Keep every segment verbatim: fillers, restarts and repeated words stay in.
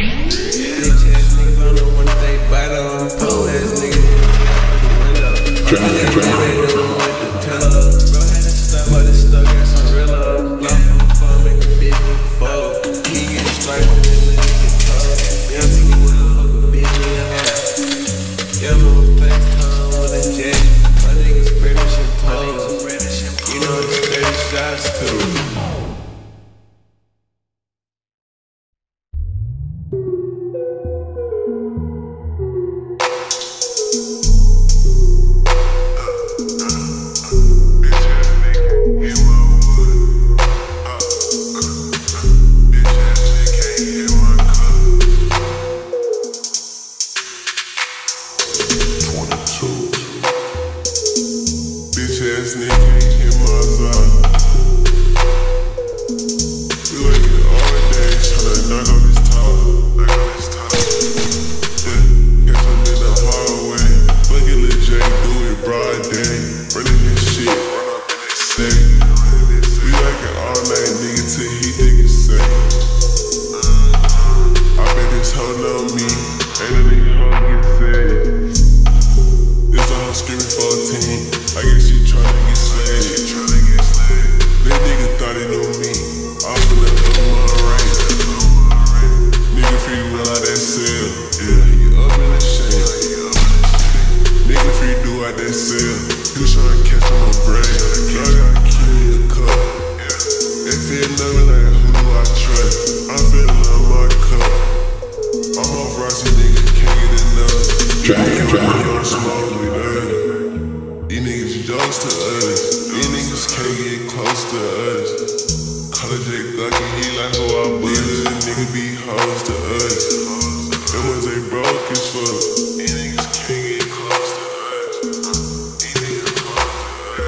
Bitch ass niggas, I don't know when they bite on. Pole ass niggas out the window. They don't know what to tell us. Bro had to stop, but it's stuck, got some RELLOS. Lost on the phone, make a bitch fold. He get straight with it, let me get told. Young nigga wanna fuck a bitch in the house. Yeah, I'm on FaceTime with a jet. My niggas British and toes. You know it's thirty shots too. Ass nigga can't hit my side. We waiting all day tryna knock off this top, knock off this top. Yeah, catch him in the hallway. Fucking Lil J do it broad day. Running his shit, run up in his sack. We like it all night, nigga, till he think it's safe. I bet this hoe know me, ain't no nigga hoe get saved. This a hoe screaming fourteen. I guess she tryna get slayed. That nigga thought he knew me. I'm finna up my right. Nigga free well out that cell. Yeah, he up in the shade. Nigga free do out that cell. He was tryna catch on my brain. I gotta keep me a cup. They feel nothing like who do I trust. I'm feeling on my cup. I'm off Rossi, nigga, can't get enough. Dragon, dragon, smoke me there. These niggas jokes to us. These niggas can't get close to us. Call a J Glucky, he like who I buzz. Nigga be hoes to us. Them ones they broke as fuck. These niggas can't get close to us. These niggas close to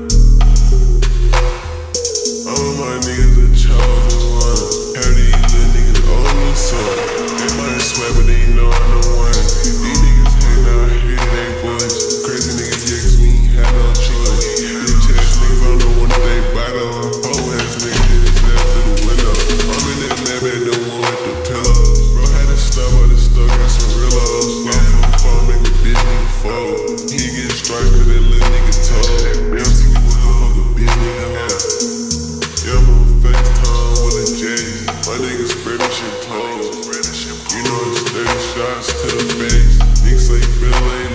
us. All of my niggas are chosen one. Half these little niggas owe me some. They might swear, but they know I'm the one. These niggas hate now, I hear they voice. Crazy niggas, yeah, cause we ain't had no choice. Bitch ass niggas, I don't know when they bite on. Pole ass niggas hit his ass through the window. I'm in that lab at the one with the pillows. Bro had to stop all this stuff, got some RELLOS. Lost on the phone, make a bitch nigga fold. He get strikes cause that little nigga told. Young nigga wanna fuck a bitch nigga house. Yeah, I'm on FaceTime with a J. My niggas British and toes. You know it's thirty shots to the face. Niggas say Bill ain't